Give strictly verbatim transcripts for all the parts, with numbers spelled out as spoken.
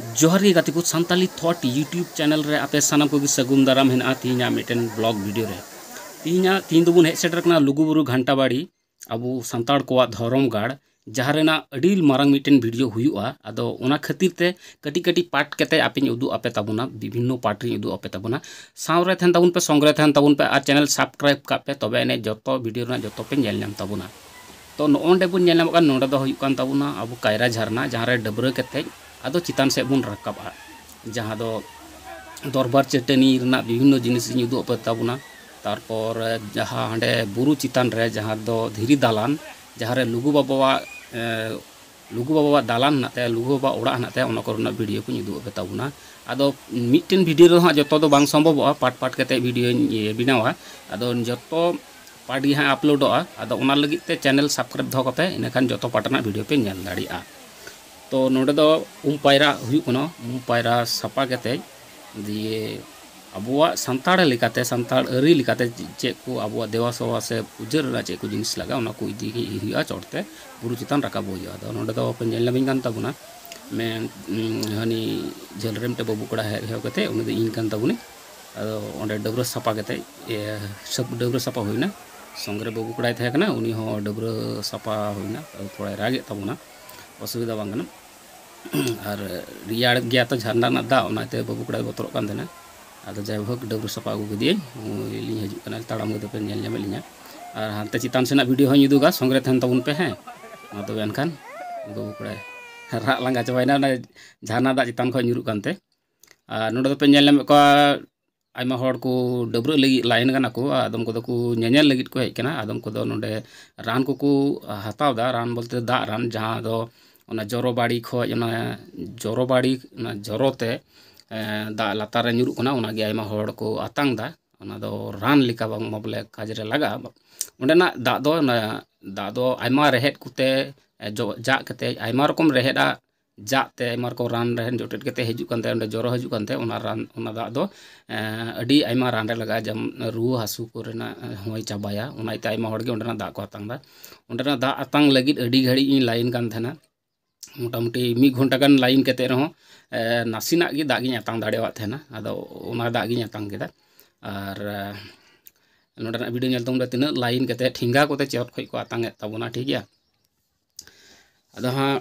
जोहर गे गाते को Santali thought YouTube channel रे आपे सानाम को सगुन दाराम हेना तीना मिटन ब्लॉग वीडियो रे तीना तीन दुबुन हेज सेटर कना लुगुबुरु घंटाबाड़ी अबु संताड़ को धरम गाड़ जहाँ रेना अडी मारंग मिटन वीडियो हुआ अदो ओना खातिर ते कटी कटी पार्ट केते आपिन उदु आपे ताबुना विभिन्न पार्ट रे उदु आपे ताबुना सावरे थेन ताबुन पे संग्रह थेन ताबुन पे आ चैनल सब्सक्राइब कापे तबे ने जतो वीडियो ना जतो पे नेल नाम ताबुना तो नोंडे बुन नेल नाम कान नोंडे दो हुयु कान ताबुना अबु कायरा झरना जहाँ रे डबरे केते आदो चितान से बुन रकाबा जहाँ दो दरबार चटनी रना विभिन्न जिनिस उदु आपे ताबुना तारपर जहाँ हांडे बुरु चितान रे जहाँ दो धीरी दालान जहाँ रे लुगु बाबा लुगु बाबा दालान नाते लुगु बाबा ओड़ा नाते ओना कोरना वीडियो को उदु आपे ताबुना आदो मिटन वीडियो रे हां जतो दो बांग संभववा पार्ट पार्ट कते वीडियो बिनावा आदो जतो पार्ट गे हां अपलोडोआ आदो ओना लगित ते चैनल सब्सक्राइब दो कपे इनखान जतो पार्टना वीडियो पे नेल दाड़िया तो नोडे दो उम पायरा हुयु कनो उम पायरा सपा कते दिए अबुआ संताड़ लेकाते संताड़ अरी लेकाते चेक को अबुआ देवा सवा से पूजर रा चेक को जिनिस लगा ओना को इदी गे हुआ चोरते बुरु चितान रकाब हुआ दो नोडे दो पे नेल लबिन कान ताबुना मैं हनी जलरेम ते बाबू कड़ा हे कते उनी दो इन कान ताबुनी अदो ओंडे डबरा सपा कते सब डबरा सपा होइना संगरे बाबू कड़ा थे कना उनी हो डबरा सपा होइना थोड़ा रागे ताबुना असुविधा बांग कना और रियाड़ गया तो झरना ना दा ओनाते बाबू कड़ा बतरो कान देना आदो जायहोक डबरा सपा अगु गदिए लिं हजु कना ताड़ाम गदे पे नेल नेमे लिङा और हानते चितान सेना वीडियो हई उदुगा संगरे थेन ताबुन पे हैं मा तो एनखान बाबू कड़ा राग लांगा चबायना झरना दा चितान खय nyuruk कानते और नोडे पे नेल नेमे को आयमा हर को डबरा लगी लाइन कना को आदम को को नेनेल लगित को हेज कना आदम को नोडे रान को को हताव दा रान बोलते दा रान जहाँ दो ओना जरो बाड़ी खय ओना जरो बाड़ी ओना जरोते दा लातार रे nyuruk कना ओना गे आयमा हर को आतांग दा ओना दो रान लिका बांग मबले काज रे लगा ओंडेना दा दो दा दो आयमा रेहेद कुते जा कते आयमा रकम रेहेदा जाते आयमा को रान रहन जोटेट कते हजु कानते ओंडे जरो हजु कानते ओना रान ओना दा दो अडी आयमा रान रे लगा जम रुआ हासु कोरेना होय चाबाया ओना इते आयमा हर गे ओंडेना दा को आतांग दा ओंडेना दा आतांग लगित अडी घड़ी इन लाइन कान थेना मोटामुटी मी घंटा गान लाइन कते रहो नासिना गे दा गे आतांग दाड़ेवा थेना आदो ओना दा गे आतांग केदा और नोडना वीडियो नेल तोंबे तिना लाइन कते ठिंगा कोते चेट खय को आतांग ए ताबुना ठीक गया आदो हां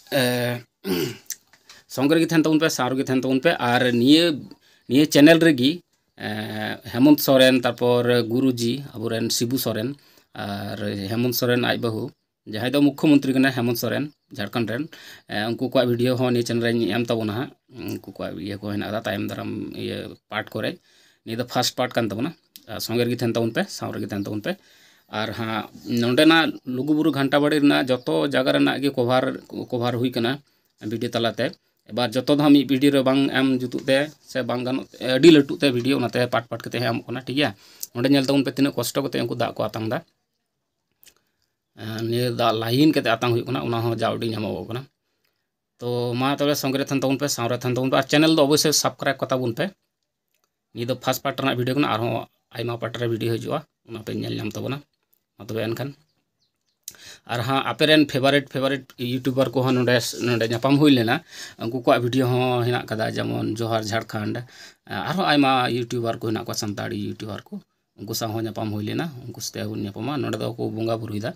संग्रह गे थेन ताबुन पे सार गे थेन ताबुन पे और निये निये चैनल रेगी हेमंत सोरेन तारपर गुरुजी अबुरेन शिबू सोरेन और हेमंत सोरेन आज बहु जहाँ दो मुख्यमंत्री कना हेमंत सोरेन झारखंड रेन उनको को वीडियो हो नि चैनल रे एम ताबुना उनको को ये को हेना टाइम दाराम ये पार्ट करे नि द फर्स्ट पार्ट कान ताबुना संग्रह गे थेन ताबुन पे सावरे गे थेन ताबुन पे और हाँ नोंडेना लुगुबुरु घंटाबाड़ी रना जतो जगह रना गे कभार कभार हुई कना वीडियो तलाते एबार जतो दा मी वीडियो रे बांग एम जुतुते से बांग गानो अडी लटुते वीडियो ओनाते पार्ट पार्ट कते एम कना ठीक गया ओंडे नेल ताबुन पे तिना कष्ट कते उनको दा को आतांग दा ने दा लाइन कते आतांग हुई कना ओना हो जावडी नामो कना तो मा तबे संग्रह थन ताबुन पे सावरे थन ताबुन पे चैनल दो अवश्य सब्सक्राइब कता बुन पे नि दो फर्स्ट पार्ट रना वीडियो कना आरो आइमा पार्ट रे वीडियो हजुआ ओना पे नेल नाम ताबुना तबे एनखान और हाँ आपेरेन फेवरेट फेवरेट यूट्यूबर को नोडे नोडे नापाम हुई लेना उनको को वीडियो हो हेना कदा जेमन जोहार झारखंड और आयमा यूट्यूबर को हेना को संताड़ी यूट्यूबर को उनको सा हो नापाम हुई लेना उनको सते हुन नापामा नोडे दो को बोंगा बुरुइदा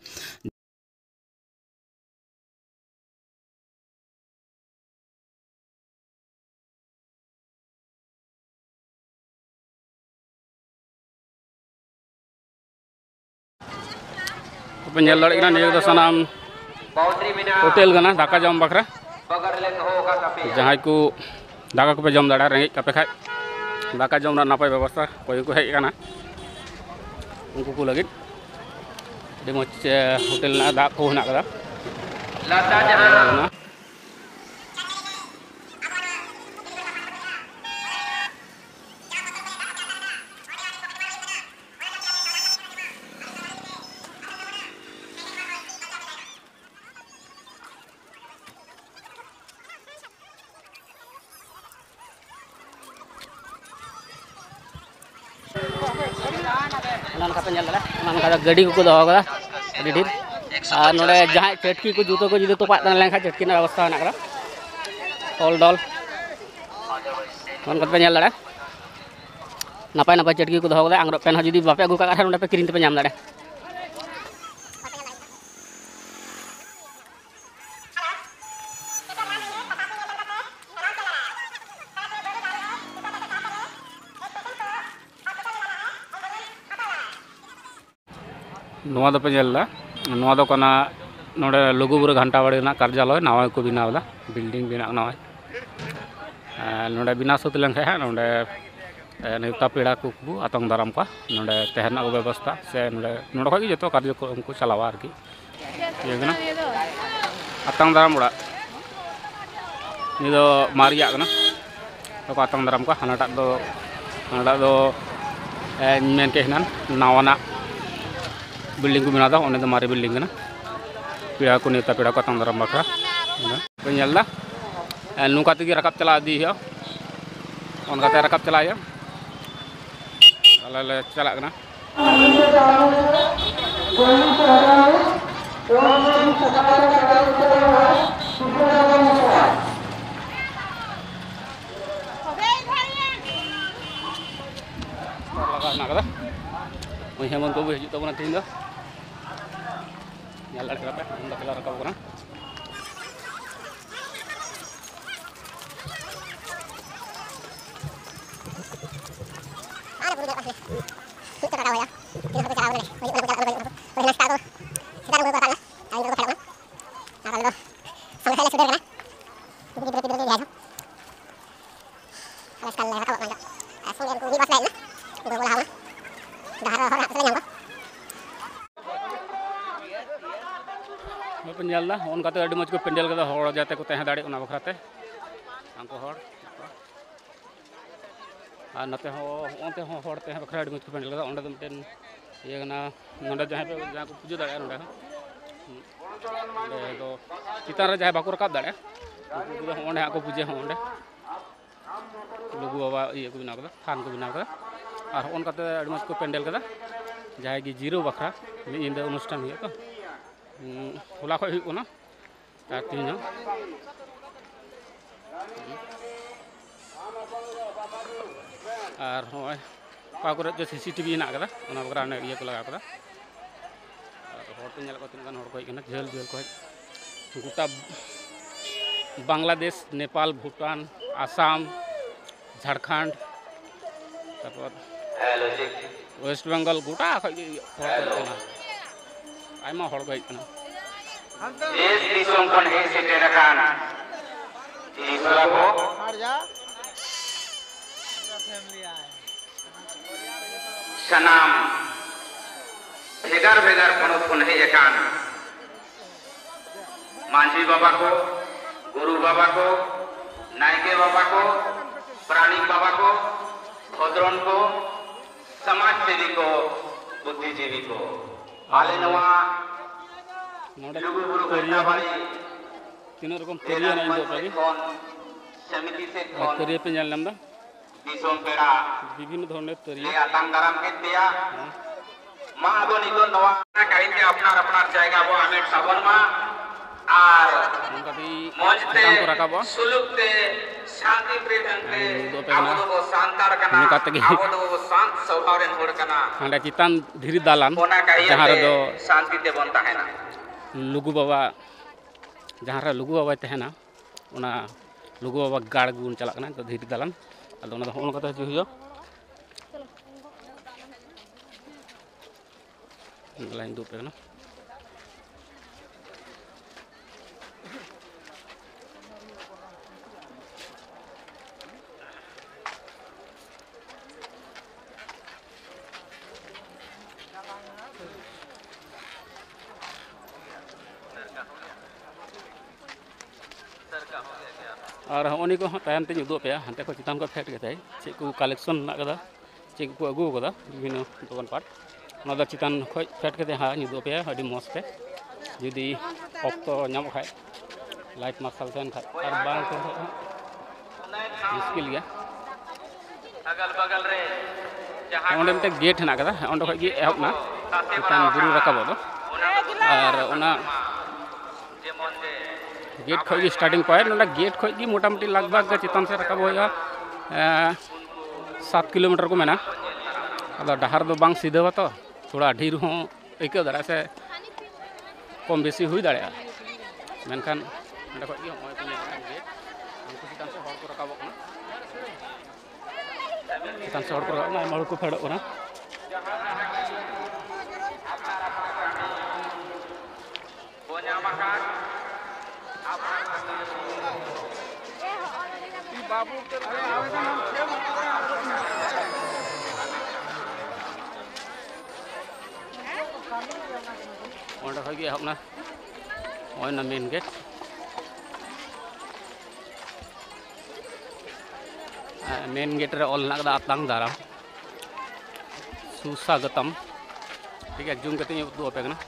पेंजल लड़ना निये दो सनाम होटल गना दाका जम बखरा जहाँ को दाका को पे जम दाड़ा रेंगे कपे खाय दाका जम नापाय व्यवस्था कोई को हेज काना उनको को लगित दे मच होटल ना दा को हना कदा लाता जहां गाड़ी को दो ढेर और नोड़े जहाँ चटकी को जूतो को जुदे तो पाता लेखा चटकी व्यवस्था होना करा ऑल डॉल On kata nyal dah. Napai napai cetki ku doho kada angrok pen ha judi bape agu ka kan onde pe kirin te pe nyam dah. नोआ दो पे जल्ला नोआ दो कना नोडे लघुबुरु घंटाबाड़ी ना कार्यालय नावा को बनावदा बिल्डिंग बिना नावा नोडे बिना सुत लेन है नोडे नेता पेड़ा को आतंक दाराम का नोडे तहना व्यवस्था से नोडे नोडे खो जो कार्य को उनको चलावा आरकी ये ना आतंक दाराम उड़ा निदो मारिया ना तो आतंक दाराम का हनाटा दो हनाटा दो मेन के हनन नावाना बिल्डिंग को बना उन्हें तो मारे बिल्डिंग ना पेड़ा को नेता पेड़ा को आतंक दाराम बखरा पेला नुका तक रकाब चला दी है उनका रकाब चलाया अल्लाह चला करना वही हेमंत को हजू तबना तीन दो nyala kerapa unda kala rakab kana pandal ला उन कते अड़ी मज को पेंडल कदा हड़ जाते को तह दाड़े उना बखराते अंको हड़ आ नते हो ओनते हो हड़ तह बखरा अड़ी मज को पेंडल कदा ओंडे दो मिटेन ये ना नोंडे जहां पे जहां को पूजा दाड़े नोंडे नोंडे दो चितान रे जहां बाको रकाब दाड़े उनको दो ओंडे को पूजा ओंडे लुगु बाबा ये को बिना कदा थान को बिना कदा और ओन कते अड़ी मज को पेंडल कदा जहां की जीरो बखरा मी इंदा अनुष्ठान हुई तो होला खो हुई कोना तीन और होय का करे जो सीसीटीवी हेना कदा ओना बकरा ने ये को लगा कदा हर पे नेल को तीन गान हर को हेना झेल झेल को गोटा बांग्लादेश नेपाल भूटान आसाम झारखंड तापर वेस्ट बेंगल गोटा खो आयमा हर को हेना देश दिसोम खन हे सेटेर खान तीसरा को सनाम भेगार भेगार पनत खन हे एकान मांझी बाबा को गुरु बाबा को नायके बाबा को प्राणी बाबा को भद्रन को समाज सेवी को बुद्धिजीवी को आले नवा तीन रकम तेरिया नहीं दो पारी समिति से तेरिया पे जान लंबा दिसोम पेड़ा विभिन्न धरने तेरिया आतंक दाराम के दिया मां दो नितो नवा काइन के अपना अपना जायगा बो आमेट साबन मा आर मजते सुलुकते शांति प्रेमते आबो दो शांतार कना आबो दो शांत स्वभाव रेन होड़ कना हांडा चितान धीरी दालान जहां रे दो शांति ते बन ताहेना लुगु बाबा जहाँ रे लुगु बाबा तहना उना लुगु बाबा गाड़ गुन चला कना तो धीरी दालान अदो उना होन कता जो हियो लाइन दो पे ना और हनी को तयन ते उदो पे हांते को चितान को फेट के चे को कलेक्शन ना कदा चे को अगु कदा विभिन्न दुकान पाट ना दा चितान खो फेट के हा उदो पे अडी मस्त पे जुदी ऑक्टो नाम खाय लाइट मार्शल तेन खा और बाल तो मुश्किल गया अगल बगल रे जहां ओंडे मते गेट ना कदा ओंडे खो गे एहब ना चितान गुरु रकाबो दो और ओना जेमन जे गेट खो स्टार्टिंग पॉइंट ना गेट खो मोटामुटी लगभग चितान से रकाब होगा सात किलोमीटर को मेना अब डहार दो बांग सीधा तो थोड़ा ढेर हों अइका दाड़ा से कम बेसी हुई दाड़ा मेनखान अंडे खो गेट उनको चितान से हर को रकाब चितान से हर को रकाब आयमा हर को फेडोग कना बाबू ऑर्डर हो गया अपना और ना मेन गेट मेन गेट रे ऑल ना आतंग दाराम सुस्वागतम ठीक है जूम करते हैं दो पे ना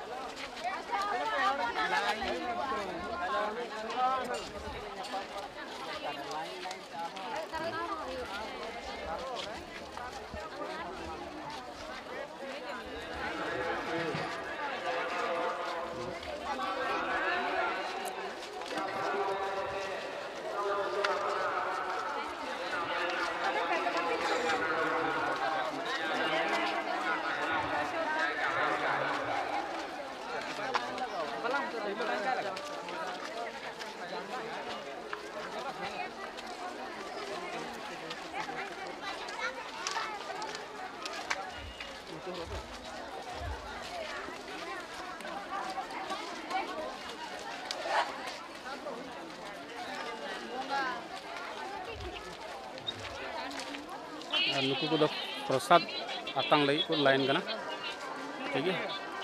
नुकु को प्रसाद आतंग लगी को लाइन करना ठीक है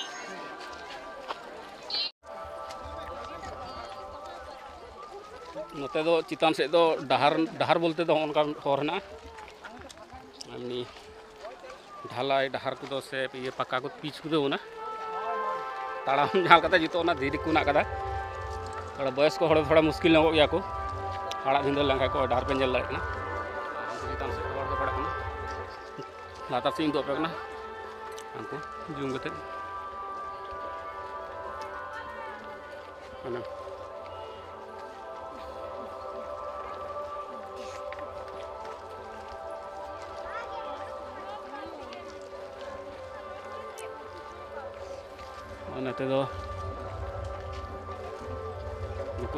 नोते दो चितान से दो डहार डहार बोलते दो उनका हर ना एमनी ढालाई डहार को से ये पक्का को पीछ को ना ताड़ाम जहाँ कता जितो ना धीरे को ना कदा थोड़ा बयस को थोड़ा मुश्किल ना गया को हाड़ा भिंदल लंका को डहार पे जल ना चितान से हर को पड़ा लाता से दो पे ना हमको जूम करते ना नते दो नुकु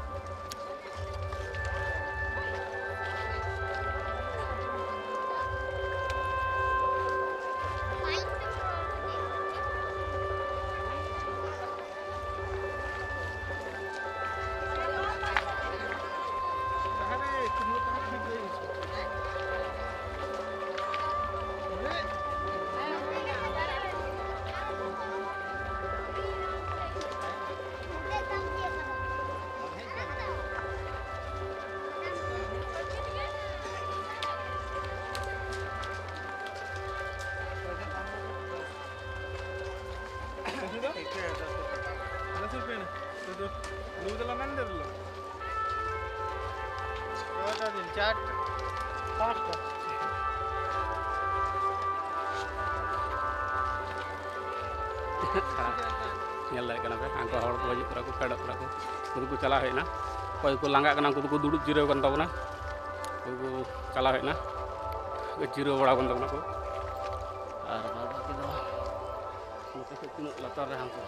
आंको हर को हजू को फेडो को को चला है कोई को लांगा उनको को दुड़ुब जिरो तबना को चला है जिरो बड़ा तबना को और बाकी दो नोते से तीन लतार रे हमको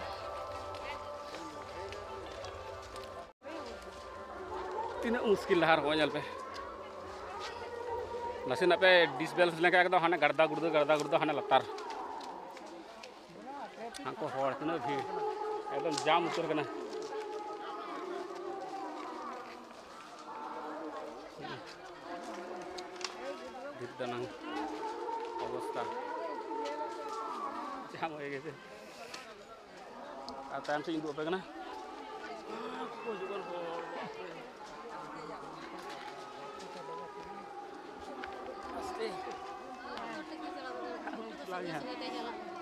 तीन मुश्किल डहार हो पे नासेना पे डिसबैलेंस लेका एकदम हाने गड़दा गुड़दो गड़दा गुड़दो हाने लतार हमको हर तीन भीड़ एकदम जाम उतर करना दिदाना अवस्था जाम हो गए टाइम से इंदू पे करना आस्ते